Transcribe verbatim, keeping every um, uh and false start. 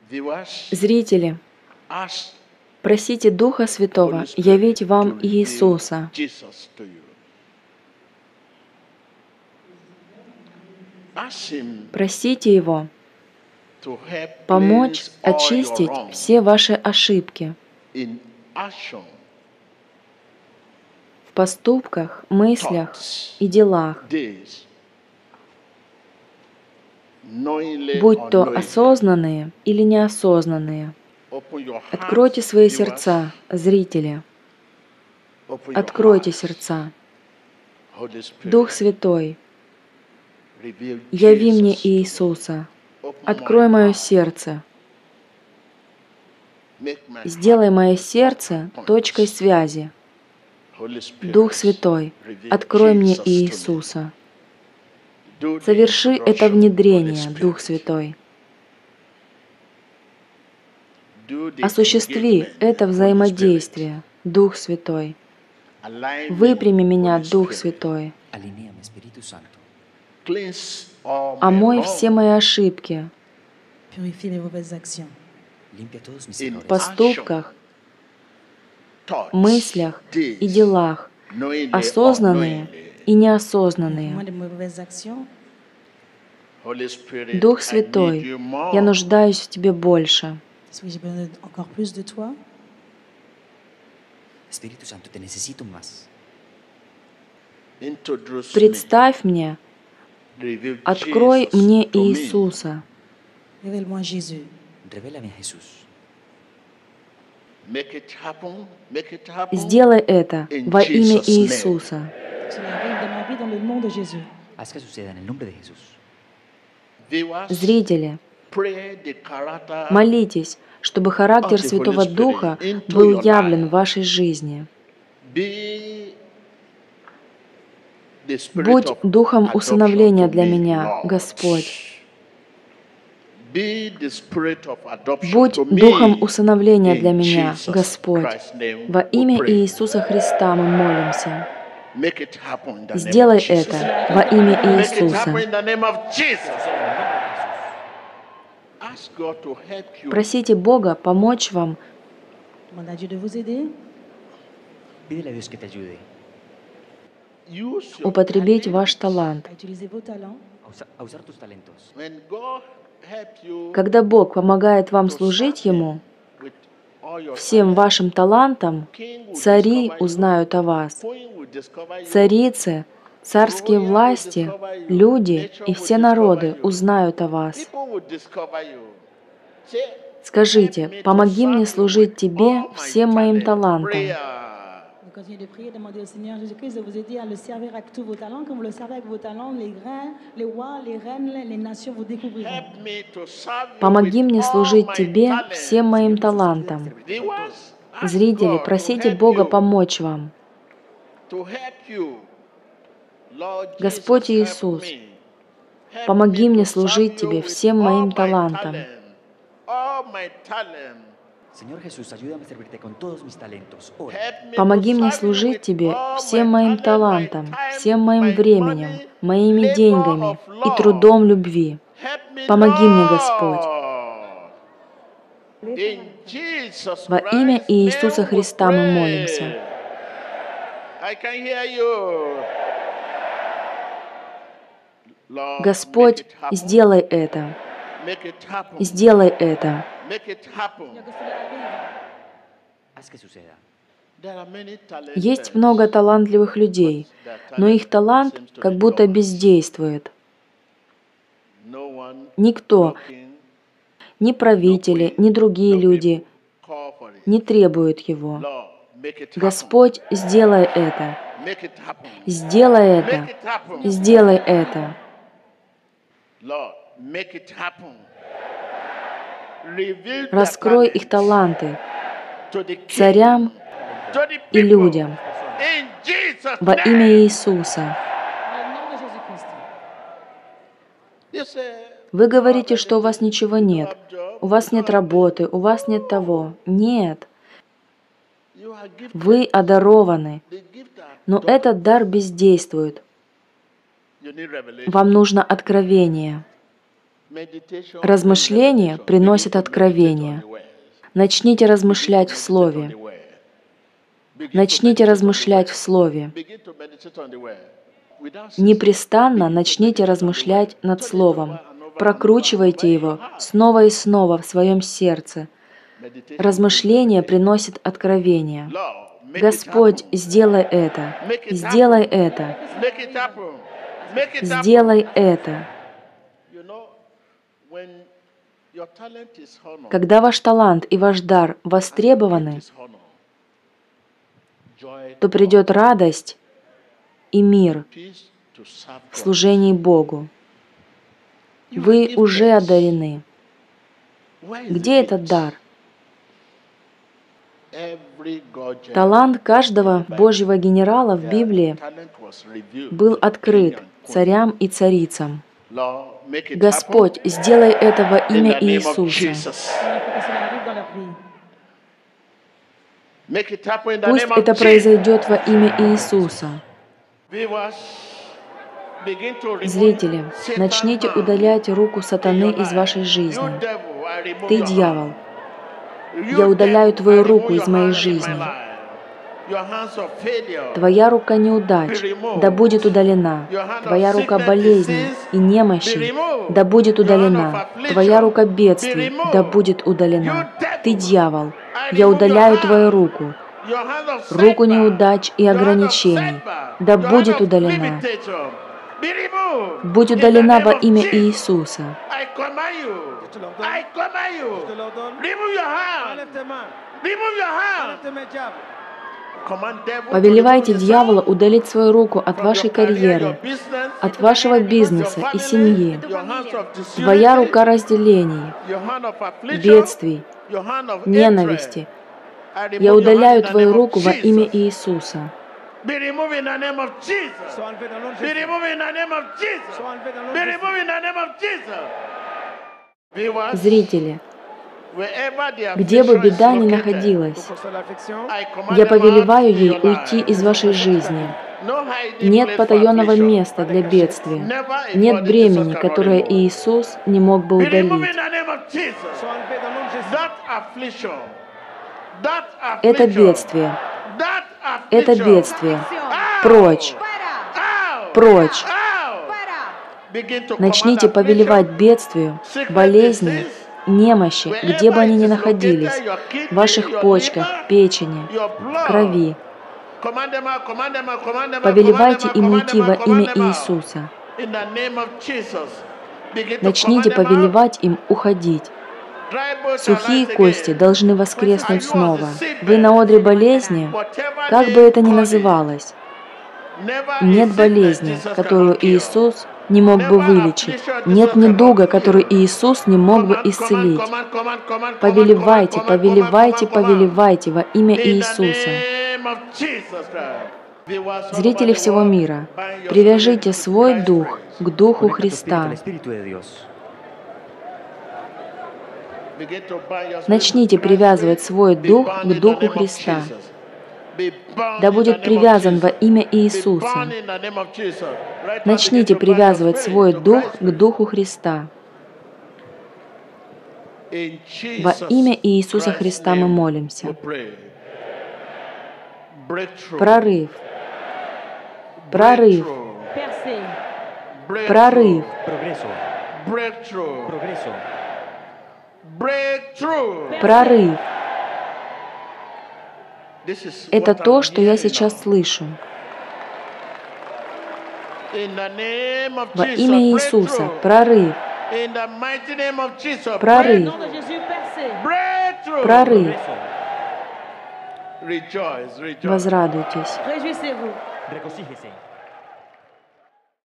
Зрители, просите Духа Святого явить вам Иисуса. Просите Его помочь очистить все ваши ошибки в поступках, мыслях и делах, будь то осознанные или неосознанные. Откройте свои сердца, зрители. Откройте сердца. Дух Святой, яви мне Иисуса. Открой мое сердце. Сделай мое сердце точкой связи. Дух Святой, открой мне Иисуса. Соверши это внедрение, Дух Святой. Осуществи это взаимодействие, Дух Святой. Выпрями меня, Дух Святой. Омой все мои ошибки в поступках, мыслях и делах, осознанные и неосознанные. Дух Святой, я нуждаюсь в Тебе больше. Представь мне, открой мне Иисуса. Сделай это во имя Иисуса. Зрители, молитесь, чтобы характер Святого Духа был явлен в вашей жизни. Будь духом усыновления для меня, Господь. Будь духом усыновления для меня, Господь. Во имя Иисуса Христа мы молимся. Сделай это во имя Иисуса. Просите Бога помочь вам употребить ваш талант. Когда Бог помогает вам служить Ему, всем вашим талантам цари узнают о вас. Царицы, царские власти, люди и все народы узнают о вас. Скажите, помоги мне служить Тебе всем моим талантам. Помоги мне служить Тебе всем моим талантам. Зрители, просите Бога помочь вам. Господь Иисус, помоги мне служить Тебе всем моим талантам. Помоги мне служить Тебе всем моим талантом, всем моим временем, моими деньгами и трудом любви. Помоги мне, Господь. Во имя Иисуса Христа мы молимся. Господь, сделай это. Сделай это. Есть много талантливых людей, но их талант как будто бездействует. Никто, ни правители, ни другие люди не требуют его. Господь, сделай это. Сделай это. Сделай это. Раскрой их таланты царям и людям во имя Иисуса. Вы говорите, что у вас ничего нет, у вас нет работы, у вас нет того. Нет. Вы одарованы, но этот дар бездействует. Вам нужно откровение. Размышление приносит откровение. Начните размышлять в Слове. Начните размышлять в Слове. Непрестанно начните размышлять над Словом. Прокручивайте его снова и снова в своем сердце. Размышление приносит откровение. Господь, сделай это. Сделай это. Сделай это. Когда ваш талант и ваш дар востребованы, то придет радость и мир в служении Богу. Вы уже одарены. Где этот дар? Талант каждого Божьего генерала в Библии был открыт царям и царицам. Господь, сделай это во имя Иисуса. Пусть это произойдет во имя Иисуса. Зрители, начните удалять руку сатаны из вашей жизни. Ты, дьявол, я удаляю твою руку из моей жизни. Твоя рука неудач, да будет удалена. Твоя рука болезни и немощи, да будет удалена. Твоя рука бедствий, да будет удалена. Ты, дьявол, я удаляю твою руку. Руку неудач и ограничений, да будет удалена. Будь удалена во имя Иисуса. Повелевайте дьяволу удалить свою руку от вашей карьеры, от вашего бизнеса и семьи. Твоя рука разделений, бедствий, ненависти. Я удаляю твою руку во имя Иисуса. Зрители, где бы беда ни находилась, я повелеваю ей уйти из вашей жизни. Нет потаенного места для бедствия. Нет бремени, которое Иисус не мог бы удалить. Это бедствие. Это бедствие. Прочь. Прочь. Начните повелевать бедствию, болезни, немощи, где бы они ни находились, в ваших почках, печени, крови. Повелевайте им уйти во имя Иисуса. Начните повелевать им уходить. Сухие кости должны воскреснуть снова. Вы на одре болезни, как бы это ни называлось. Нет болезни, которую Иисус не мог бы вылечить. Нет недуга, который Иисус не мог бы исцелить. Повелевайте, повелевайте, повелевайте во имя Иисуса. Зрители всего мира, привяжите свой дух к Духу Христа. Начните привязывать свой дух к Духу Христа. Да будет привязан во имя Иисуса. Начните привязывать свой дух к Духу Христа. Во имя Иисуса Христа мы молимся. Прорыв. Прорыв. Прорыв. Прорыв. Это то, что я сейчас слышу. Во имя Иисуса. Прорыв. Прорыв. Прорыв. Возрадуйтесь.